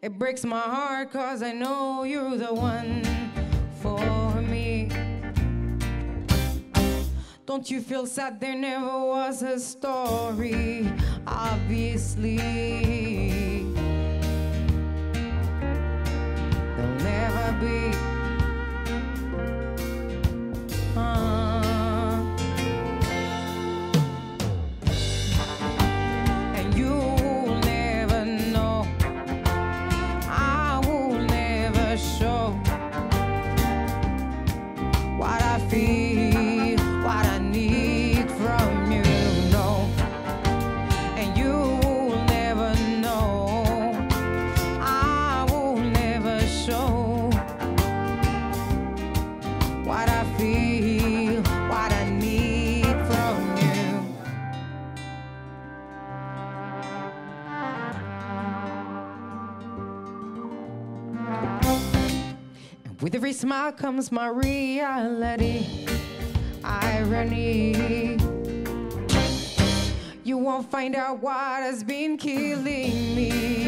It breaks my heart 'cause I know you're the one for me. Don't you feel sad? There never was a story, obviously. There'll never be. And you'll never know. I will never show what I feel, what I need from you, no. And you'll never know. I will never show what I feel, what I need from you. And with every smile comes my reality, irony. You won't find out what has been killing me.